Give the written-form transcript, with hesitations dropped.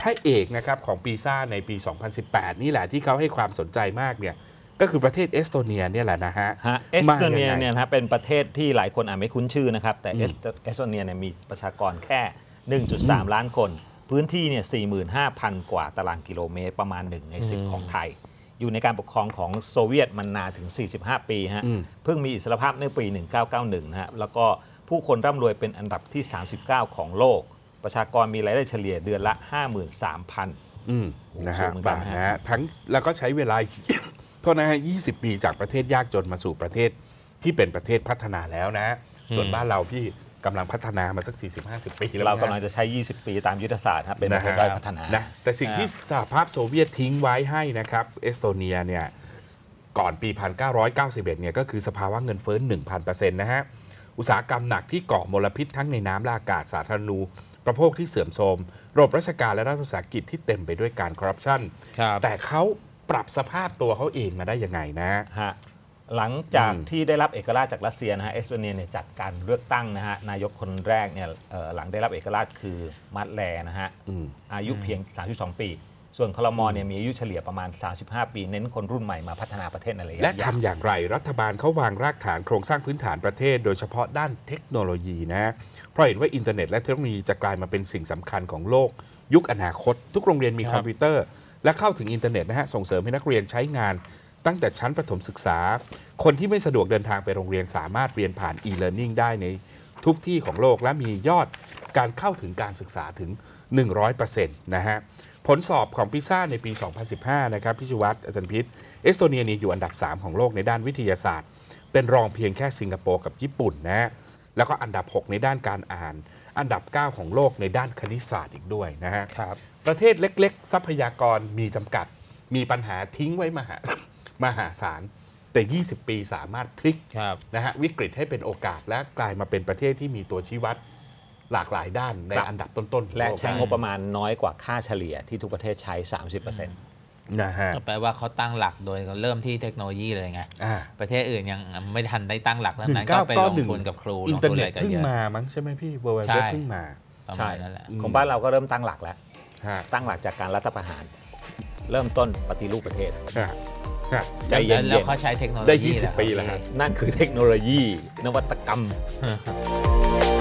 พระเอกนะครับของปีซ่าในปี 2018 นี่แหละที่เขาให้ความสนใจมากเนี่ยก็คือประเทศเอสโตเนียเนี่ยแหละนะฮะเอสโตเนียเนี่ยนะเป็นประเทศที่หลายคนอาจไม่คุ้นชื่อนะครับแต่เอสโตเนียเนี่ยมีประชากรแค่ 1.3 ล้านคนพื้นที่เนี่ย 45,000 กว่าตารางกิโลเมตรประมาณ1 ใน 10 ของไทยอยู่ในการปกครองของโซเวียตมันนานถึง 45 ปีฮะเพิ่งมีอิสรภาพในปี 1991 ฮะแล้วก็ผู้คนร่ำรวยเป็นอันดับที่ 39 ของโลกประชากรมีรายได้เฉลี่ยเดือนละ 53,000 นะฮะบาทนะฮะทั้งแล้วก็ใช้เวลา โทษนะฮะ 20 ปีจากประเทศยากจนมาสู่ประเทศที่เป็นประเทศพัฒนาแล้วนะส่วนบ้านเราพี่กำลังพัฒนามาสัก 40-50 ปีแล้วเรากำลังจะใช้ 20 ปีตามยุทธศาสตร์ครับเป็นประเทศด้อยพัฒนานะแต่สิ่งที่สหภาพโซเวียตทิ้งไว้ให้นะครับเอสโตเนียเนี่ยก่อนปี 1991 เนี่ยก็คือสภาวะเงินเฟ้อ 1,000% นะฮะอุตสาหกรรมหนักที่ก่อมลพิษทั้งในน้ำและอากาศสาธารณูปโภคที่เสื่อมโทรมระบบราชการและรัฐวิสาหกิจที่เต็มไปด้วยการคอร์รัปชันแต่เขาปรับสภาพตัวเขาเองมาได้ยังไงนะฮะหลังจากที่ได้รับเอกราชจากรัสเซียนะฮะเอสโตเนียเนี่ยจัดการเลือกตั้งนะฮะนายกคนแรกเนี่ยหลังได้รับเอกราชคือมัดแลนะฮะอายุเพียง 32 ปีส่วนคลมเนี่ยมีอายุเฉลี่ยประมาณ 35 ปีเน้นคนรุ่นใหม่มาพัฒนาประเทศอะไรและทำอย่างไรรัฐบาลเขาวางรากฐานโครงสร้างพื้นฐานประเทศโดยเฉพาะด้านเทคโนโลยีนะเพราะเห็นว่าอินเทอร์เน็ตและเทคโนโลยีจะกลายมาเป็นสิ่งสำคัญของโลกยุคอนาคตทุกโรงเรียนมีคอมพิวเตอร์และเข้าถึงอินเทอร์เน็ตนะฮะส่งเสริมให้นักเรียนใช้งานตั้งแต่ชั้นประถมศึกษาคนที่ไม่สะดวกเดินทางไปโรงเรียนสามารถเรียนผ่าน e-learning ได้ในทุกที่ของโลกและมียอดการเข้าถึงการศึกษาถึง 100% นะฮะผลสอบของพิซ่าในปี 2015 นะครับพิชวัตรอาจารย์พิษเอสโตเนียนี่อยู่อันดับ 3 ของโลกในด้านวิทยาศาสตร์เป็นรองเพียงแค่สิงคโปร์กับญี่ปุ่นนะแล้วก็อันดับ 6 ในด้านการอ่านอันดับ 9 ของโลกในด้านคณิตศาสตร์อีกด้วยนะฮะประเทศเล็กๆทรัพยากรมีจำกัดมีปัญหาทิ้งไว้มหาศาลแต่ 20 ปีสามารถพลิกนะฮะวิกฤตให้เป็นโอกาสและกลายมาเป็นประเทศที่มีตัวชี้วัดหลากหลายด้านในอันดับต้นๆและใช้งบประมาณน้อยกว่าค่าเฉลี่ยที่ทุกประเทศใช้ 30% นะฮะแปลว่าเขาตั้งหลักโดยเริ่มที่เทคโนโลยีเลยไงประเทศอื่นยังไม่ทันได้ตั้งหลักแล้วนั้นก็ไปลงทุนกับครูอินเทอร์เน็ตเพิ่งมามั้งใช่ไหมพี่เวอร์เว็บเพิ่งมาใช่นั่นแหละของบ้านเราก็เริ่มตั้งหลักแล้วตั้งหลักจากการรัฐประหารเริ่มต้นปฏิรูปประเทศใจเย็นๆแล้วเขาใช้เทคโนโลยีได้20 ปีแล้วนั่นคือเทคโนโลยีนวัตกรรม